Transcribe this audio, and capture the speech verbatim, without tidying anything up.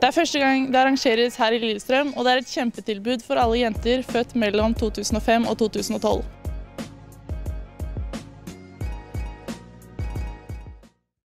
Det er første gang det arrangeres her i Lillestrøm, og det er et kjempetilbud for alle jenter født mellom to tusen og fem og to tusen og tolv.